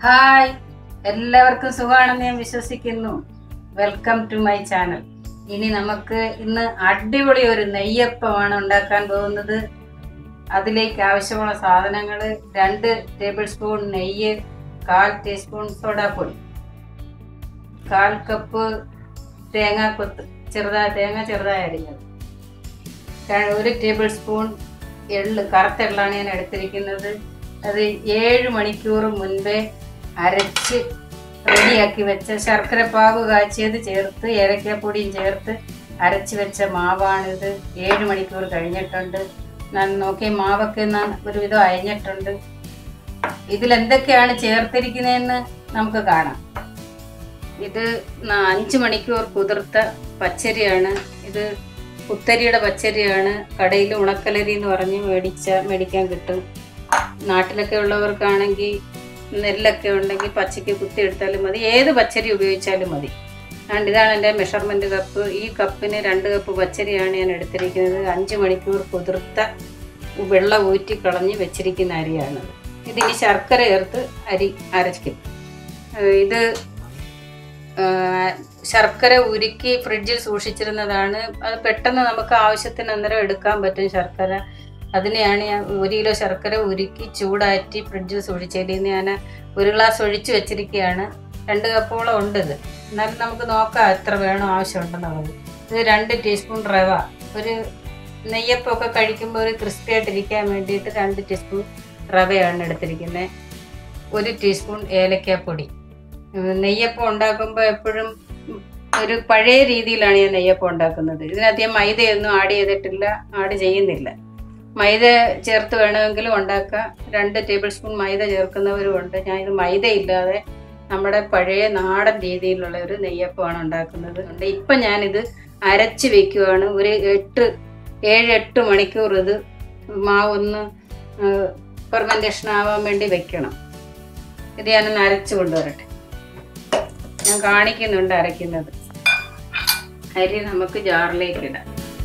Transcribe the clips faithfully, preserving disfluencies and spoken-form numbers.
Hi, എല്ലാവർക്കും സുഖമാണെന്ന് ഞാൻ വിശ്വസിക്കുന്നു. Welcome to my channel. ഇനി നമുക്ക് ഇന്ന് അടിപൊളി ഒരു നെയ്യപ്പമാണ് ഉണ്ടാക്കാൻ പോകുന്നത്. അതിലേക്ക് ആവശ്യമുള്ള സാധനങ്ങൾ: രണ്ട് ടേബിൾ സ്പൂൺ നെയ്യ്, കാൽ ടീസ്പൂൺ സോഡാപ്പൊടി, കാൽ കപ്പ് തേങ്ങാക്കൊത്ത് ചെറുതായി തേങ്ങ ചെറുതായി അരിഞ്ഞത്, ഒരു ടേബിൾ സ്പൂൺ എള്ള്, കറുത്ത എള്ളാണ് ഞാൻ എടുത്തിരിക്കുന്നത്. അത് ഏഴ് മണിക്കൂർ മുൻപേ അരച്ച് റെഡിയാക്കി വെച്ച ശർക്കര പാവ് കാച്ചിയത് ചേർത്ത് ഏലക്കാപ്പൊടിയും ചേർത്ത് അരച്ച് വെച്ച മാവാണിത്. ഏഴ് മണിക്കൂർ കഴിഞ്ഞിട്ടുണ്ട്. ഞാൻ നോക്കി മാവൊക്കെ ഒരുവിധം അയഞ്ഞിട്ടുണ്ട്. ഇതിലെന്തൊക്കെയാണ് ചേർത്തിരിക്കുന്നതെന്ന് നമുക്ക് കാണാം. ഇത് അഞ്ച് മണിക്കൂർ കുതിർത്ത പച്ചരിയാണ്. ഇത് കുത്തരിയുടെ പച്ചരിയാണ്. കടയിൽ ഉണക്കലരി എന്ന് പറഞ്ഞ് മേടിച്ച മേടിക്കാൻ കിട്ടും. നാട്ടിലൊക്കെ ഉള്ളവർക്കാണെങ്കിൽ നെല്ലൊക്കെ ഉണ്ടെങ്കിൽ പച്ചയ്ക്ക് കുത്തി എടുത്താലും മതി, ഏത് പച്ചരി ഉപയോഗിച്ചാലും മതി. അതുകൊണ്ട് ഇതാണ് എൻ്റെ മെഷർമെൻറ്റ് കപ്പ്. ഈ കപ്പിന് രണ്ട് കപ്പ് പച്ചരിയാണ് ഞാൻ എടുത്തിരിക്കുന്നത്. അഞ്ച് മണിക്കൂർ കുതിർത്ത വെള്ളം ഊറ്റി കളഞ്ഞ് വെച്ചിരിക്കുന്ന അരിയാണത്. ഇതിന് ശർക്കര ചേർത്ത് അരി അരയ്ക്കും. ഇത് ശർക്കര ഉരുക്കി ഫ്രിഡ്ജിൽ സൂക്ഷിച്ചിരുന്നതാണ്. അത് പെട്ടെന്ന് നമുക്ക് ആവശ്യത്തിന് അന്നേരം എടുക്കാൻ പറ്റും ശർക്കര. അതിനെയാണ് ഞാൻ ഒരു കിലോ ശർക്കര ഉരുക്കി ചൂടാറ്റി ഫ്രിഡ്ജിൽ സൂക്ഷിച്ചതിൽ ഞാൻ ഒരു ഗ്ലാസ് ഒഴിച്ച് വെച്ചിരിക്കുകയാണ്. രണ്ട് കപ്പോളം ഉണ്ട് ഇത്. എന്നാലും നമുക്ക് നോക്കാം എത്ര വേണോ ആവശ്യമുണ്ടെന്നുള്ളത്. ഇത് രണ്ട് ടീസ്പൂൺ റവ. ഒരു നെയ്യപ്പമൊക്കെ കഴിക്കുമ്പോൾ ഒരു ക്രിസ്പി ആയിട്ടിരിക്കാൻ വേണ്ടിയിട്ട് രണ്ട് ടീസ്പൂൺ റവയാണ് എടുത്തിരിക്കുന്നത്. ഒരു ടീസ്പൂൺ ഏലക്കാപ്പൊടി. നെയ്യപ്പം ഉണ്ടാക്കുമ്പോൾ എപ്പോഴും ഒരു പഴയ രീതിയിലാണ് ഞാൻ നെയ്യപ്പം ഉണ്ടാക്കുന്നത്. ഇതിനകത്ത് ഞാൻ മൈദയൊന്നും ആഡ് ചെയ്തിട്ടില്ല, ആഡ് ചെയ്യുന്നില്ല. മൈദ ചേർത്ത് വേണമെങ്കിലും ഉണ്ടാക്കാം. രണ്ട് ടേബിൾ സ്പൂൺ മൈദ ചേർക്കുന്നവരും ഉണ്ട്. ഞാൻ ഇത് മൈദ ഇല്ലാതെ നമ്മുടെ പഴയ നാടൻ രീതിയിലുള്ള ഒരു നെയ്യപ്പമാണ് ഉണ്ടാക്കുന്നത്. ഇപ്പം ഞാനിത് അരച്ച് വെക്കുകയാണ്. ഒരു എട്ട് ഏഴ് എട്ട് മണിക്കൂർ ഇത് മാവൊന്ന് ഫെർമെൻറ്റേഷൻ ആവാൻ വേണ്ടി വെക്കണം. ഇത് ഞാനൊന്ന് അരച്ച് കൊണ്ടുവരട്ടെ. ഞാൻ കാണിക്കുന്നുണ്ട് അരയ്ക്കുന്നത്. അരി നമുക്ക് ജാറിലേക്ക് ഇടാം.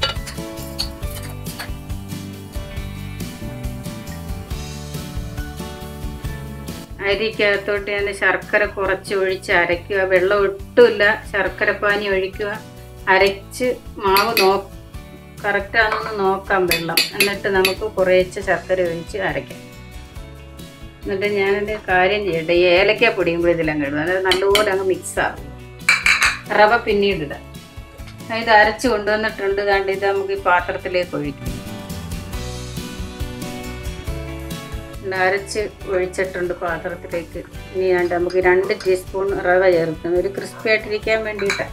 അരിക്കകത്തോട്ട് ഞാൻ ശർക്കര കുറച്ച് ഒഴിച്ച് അരയ്ക്കുക. വെള്ളം ഒട്ടുമില്ല, ശർക്കര പാനി ഒഴിക്കുക. അരച്ച് മാവ് നോ കറക്റ്റാണെന്ന് നോക്കാം വെള്ളം. എന്നിട്ട് നമുക്ക് കുറേശ്ശെ ശർക്കര ഒഴിച്ച് അരയ്ക്കാം. എന്നിട്ട് ഞാനെൻ്റെ കാര്യം ചെയ്യട്ടെ, ഈ ഏലക്ക പൊടിയുമ്പോൾ ഇതിലങ്ങ് ഇടും. അതായത് നല്ലപോലെ അങ്ങ് മിക്സാകും. റവ പിന്നീട് ഇടാം. ഇത് അരച്ച് കൊണ്ടുവന്നിട്ടുണ്ട്. കണ്ട് ഇത് നമുക്ക് ഈ പാത്രത്തിലേക്ക് ഒഴിക്കും. അരച്ച് ഒഴിച്ചിട്ടുണ്ട് പാത്രത്തിലേക്ക്. ഇനി വേണ്ട നമുക്ക് രണ്ട് ടീസ്പൂൺ റവ ചേർക്കണം, ഒരു ക്രിസ്പി ആയിട്ടിരിക്കാൻ വേണ്ടിയിട്ട്.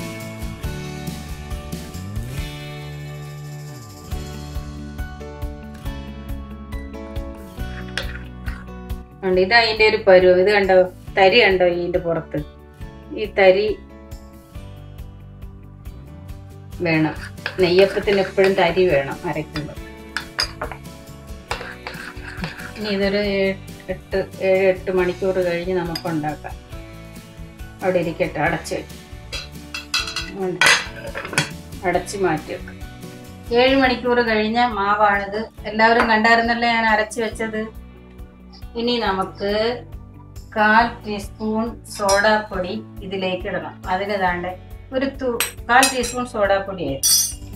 ഇത് അതിൻ്റെ ഒരു പരുവം. ഇത് കണ്ടോ, തരി കണ്ടോ ഇതിൻ്റെ പുറത്ത്? ഈ തരി വേണം. നെയ്യപ്പത്തിന് എപ്പോഴും തരി വേണം അരയ്ക്കുമ്പോൾ. ഇനി ഇതൊരു എട്ട് ഏഴ് എട്ട് മണിക്കൂർ കഴിഞ്ഞ് നമുക്ക് ഉണ്ടാക്കാം. അവിടെ ഇരിക്കട്ടെ, അടച്ച് അടച്ച് മാറ്റി വെക്കാം. ഏഴ് മണിക്കൂർ കഴിഞ്ഞ മാവാണിത്. എല്ലാവരും കണ്ടായിരുന്നല്ലേ ഞാൻ അരച്ച് വെച്ചത്. ഇനി നമുക്ക് കാൽ ടീസ്പൂൺ സോഡാപ്പൊടി ഇതിലേക്ക് ഇടണം. അതിന് താണ്ട് ഒരു തു കാൽ ടീസ്പൂൺ സോഡാപ്പൊടി ആയിരുന്നു.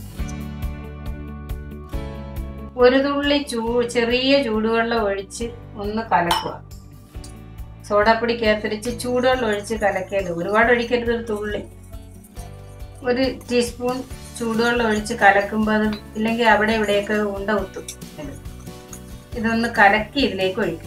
ഒരു തുള്ളി ചൂ ചെറിയ ചൂടുവെള്ളം ഒഴിച്ച് ഒന്ന് കലക്കുക. സോഡാപ്പൊടിക്കകത്തിരിച്ച് ചൂടുവെള്ളം ഒഴിച്ച് കലക്കരുത്, ഒരുപാട് ഒഴിക്കരുത്, ഒരു തുള്ളി. ഒരു ടീസ്പൂൺ ചൂടുവെള്ളം ഒഴിച്ച് കലക്കുമ്പോൾ അത് ഇല്ലെങ്കിൽ അവിടെ ഇവിടെയൊക്കെ ഉണ്ട കുത്തും. ഇതൊന്ന് കലക്കി ഇതിലേക്ക് ഒഴിക്കുക.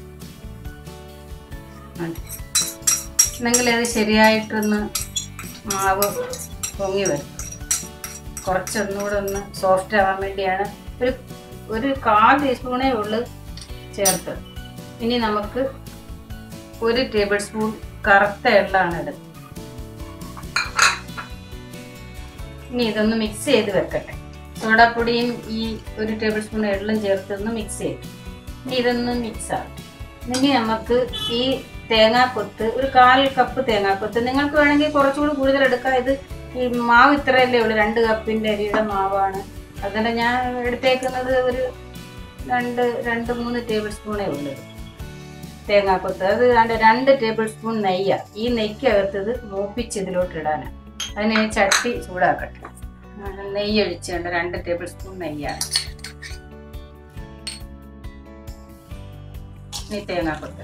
എന്നെങ്കിൽ അത് ശരിയായിട്ടൊന്ന് മാവ് പൊങ്ങി വരും. കുറച്ചൊന്നുകൂടെ ഒന്ന് സോഫ്റ്റ് ആവാൻ വേണ്ടിയാണ്. ഒരു ഒരു കാൽ ടീസ്പൂണേ ഉള്ളു ചേർത്തത്. ഇനി നമുക്ക് ഒരു ടേബിൾ സ്പൂൺ കറുത്ത എള്ളാണ് ഇടുന്നത്. ഇനി ഇതൊന്ന് മിക്സ് ചെയ്ത് വെക്കട്ടെ. സോഡാപ്പൊടിയും ഈ ഒരു ടേബിൾ സ്പൂൺ എള്ളും ചേർത്തൊന്ന് മിക്സ് ചെയ്ത് ഇനി ഇതൊന്ന് മിക്സ് ആകും. ഇനി നമുക്ക് ഈ തേങ്ങാക്കൊത്ത്, ഒരു കാൽ കപ്പ് തേങ്ങാക്കൊത്ത്, നിങ്ങൾക്ക് വേണമെങ്കിൽ കുറച്ചുകൂടി കൂടുതൽ എടുക്കാം. ഇത് ഈ മാവ് ഇത്രയല്ലേ ഉള്ളൂ, രണ്ട് കപ്പിൻ്റെ അരിയുടെ മാവാണ്. അതുകൊണ്ട് ഞാൻ എടുത്തേക്കുന്നത് ഒരു രണ്ട് രണ്ട് മൂന്ന് ടേബിൾ സ്പൂണേ ഉള്ളൂ. തേങ്ങാക്കൊത്ത്. അത് രണ്ട് രണ്ട് ടേബിൾ സ്പൂൺ നെയ്യ. ഈ നെയ്ക്കകത്ത് ഇത് മൂപ്പിച്ച് ഇതിലോട്ട് ഇടാനാണ്. അതിന് ചട്ടി ചൂടാക്കട്ടെ. നെയ്യ് ഒഴിച്ചുകൊണ്ട് രണ്ട് ടേബിൾ സ്പൂൺ നെയ്യാണ്. ഇനി തേങ്ങാക്കൊത്ത്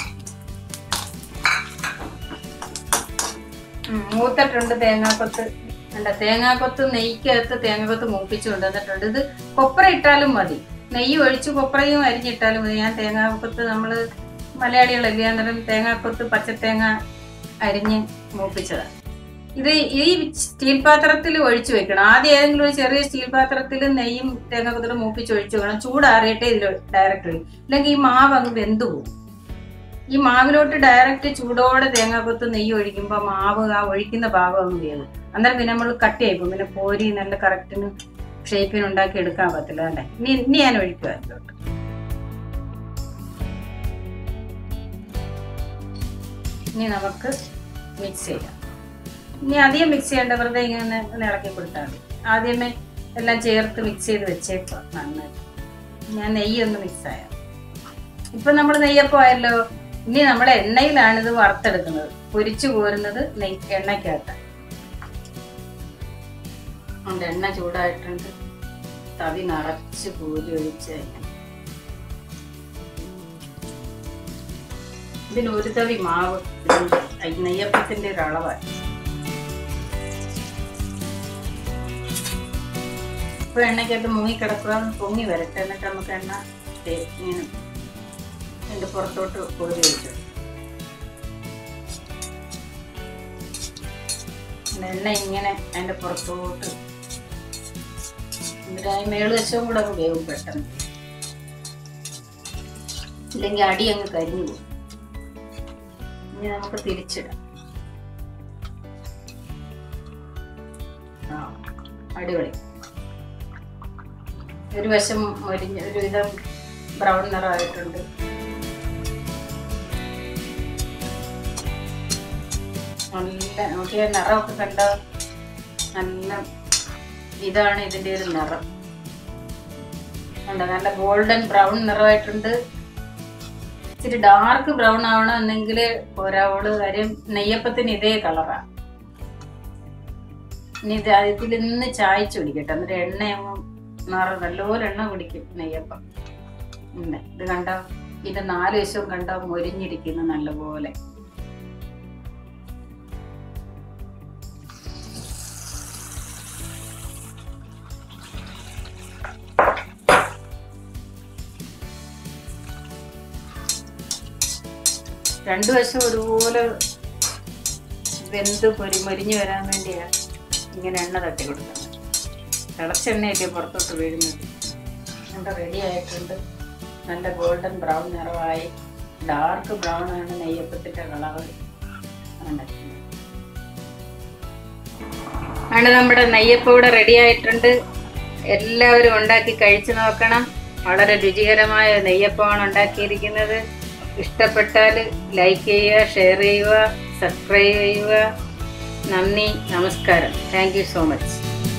മൂത്തിട്ടുണ്ട്. തേങ്ങാക്കൊത്ത് വേണ്ട. തേങ്ങാക്കൊത്ത് നെയ്ക്കകത്ത് തേങ്ങാക്കൊത്ത് മൂപ്പിച്ച് കൊണ്ടുവന്നിട്ടുണ്ട്. ഇത് കൊപ്ര ഇട്ടാലും മതി, നെയ്യ് ഒഴിച്ച് കൊപ്രയും അരിഞ്ഞിട്ടാലും മതി. ഞാൻ തേങ്ങാക്കൊത്ത് നമ്മൾ മലയാളികളല്ലേ, അന്നേരം തേങ്ങാക്കൊത്ത് പച്ചത്തേങ്ങ അരിഞ്ഞ് മൂപ്പിച്ചതാണ്. ഇത് ഈ സ്റ്റീൽ പാത്രത്തിൽ ഒഴിച്ചു വെക്കണം. ആദ്യം ഏതെങ്കിലും ഒരു ചെറിയ സ്റ്റീൽ പാത്രത്തിൽ നെയ്യും തേങ്ങാക്കൊത്തോട് മൂപ്പിച്ച് ഒഴിച്ചു വെക്കണം. ചൂടാറിയിട്ടേ ഇതിൽ ഡയറക്റ്റ് ഒഴിക്കും, ഇല്ലെങ്കിൽ ഈ മാവ് അങ്ങ് വെന്തു പോകും. ഈ മാവിലോട്ട് ഡയറക്റ്റ് ചൂടോടെ തേങ്ങാക്കൊത്ത് നെയ്യ് ഒഴിക്കുമ്പോൾ മാവ് ആ ഒഴിക്കുന്ന ഭാഗം അങ്ങ് വേവും. അന്നേരം പിന്നെ നമ്മൾ കട്ടിയായി പോകും. പിന്നെ പോരി നല്ല കറക്റ്റിന് ഷേപ്പിന് ഉണ്ടാക്കി എടുക്കാൻ പറ്റില്ല. അല്ലേ, ഇനി ഇനി ഞാൻ ഒഴിക്കുക അതിലോട്ട്. ഇനി നമുക്ക് മിക്സ് ചെയ്യാം. ഇനി അധികം മിക്സ് ചെയ്യേണ്ട, വെറുതെ ഇങ്ങനെ ഒന്ന് ഇളക്കി കൊടുത്താൽ മതി. ആദ്യമേ എല്ലാം ചേർത്ത് മിക്സ് ചെയ്ത് വെച്ചേക്കാം നന്നായിട്ട്. ഞാൻ നെയ്യൊന്ന് മിക്സായ ഇപ്പം നമ്മൾ നെയ്യപ്പം ആയല്ലോ. ഇനി നമ്മൾ എണ്ണയിലാണ് ഇത് വറുത്തെടുക്കുന്നത്, പൊരിച്ചു കോരുന്നത് നെയ് എണ്ണയ്ക്കകത്ത്. അതുകൊണ്ട് എണ്ണ ചൂടായിട്ടുണ്ട്. തവി നിറച്ച് കോരി ഒഴിച്ച് ഇതിന് ഒരു തവി മാവ് നെയ്യപ്പത്തിന്റെ ഒരു അളവാണ്. ഇപ്പൊ എണ്ണയ്ക്കകത്ത് മുങ്ങി കിടക്കുക, പൊങ്ങി വരട്ടെ. എന്നിട്ട് നമുക്ക് എണ്ണ ഇങ്ങനെ അതിന്റെ പുറത്തോട്ട് കോരി ഒഴിച്ചു. എണ്ണ ഇങ്ങനെ അതിന്റെ പുറത്തോട്ട് എന്നിട്ട് അതിന് മേളുവശവും കൂടെ അങ്ങ് വേവും പെട്ടെന്ന്, ഇല്ലെങ്കിൽ അടി അങ്ങ് കരിഞ്ഞു പോകും. ഇനി നമുക്ക് തിരിച്ചിടാം. ആ അടിപൊളി. ഒരു വശം മൊരിഞ്ഞ് ഒരു വിധം ബ്രൗൺ നിറമായിട്ടുണ്ട്. നല്ല നോക്കിയ നിറമൊക്കെ കണ്ടോ, നല്ല ഇതാണ് ഇതിൻ്റെ ഒരു നിറം. കണ്ടോ, നല്ല ഗോൾഡൻ ബ്രൗൺ നിറമായിട്ടുണ്ട്. ഇച്ചിരി ഡാർക്ക് ബ്രൗൺ ആവണമെന്നെങ്കിൽ ഒരാള് കാര്യം നെയ്യപ്പത്തിന് ഇതേ കളറാണ്. ഇനി ഇത് ഇതിൽ നിന്ന് ചായച്ച് കുടിക്കട്ടെ, എന്നിട്ട് എണ്ണയാകുമ്പോൾ നിറ നല്ലപോലെ എണ്ണ കുടിക്കും നെയ്യപ്പം. ഇല്ല ഇത് കണ്ടോ, ഇത് നാല് വശവും കണ്ടോ മൊരിഞ്ഞിരിക്കുന്നു നല്ലപോലെ. രണ്ടു വശം ഒരുപോലെ വെന്ത് പൊരി മൊരിഞ്ഞു വരാൻ വേണ്ടിയാണ് ഇങ്ങനെ എണ്ണ തട്ടി കൊടുക്കുന്നത്. തിളച്ചെണ്ണയല്ലേ പുറത്തോട്ട് വീഴുന്നത്. നല്ല റെഡി ആയിട്ടുണ്ട്. നല്ല ഗോൾഡൻ ബ്രൗൺ നിറമായി. ഡാർക്ക് ബ്രൗൺ ആണ് നെയ്യപ്പത്തിൻ്റെ കളറ്. ആണ് നമ്മുടെ നെയ്യപ്പം ഇവിടെ റെഡി ആയിട്ടുണ്ട്. എല്ലാവരും ഉണ്ടാക്കി കഴിച്ചു നോക്കണം. വളരെ രുചികരമായ നെയ്യപ്പമാണ് ഉണ്ടാക്കിയിരിക്കുന്നത്. ഇഷ്ടപ്പെട്ടാൽ ലൈക്ക് ചെയ്യുക, ഷെയർ ചെയ്യുക, സബ്സ്ക്രൈബ് ചെയ്യുക. നന്ദി, നമസ്കാരം. Thank you so much.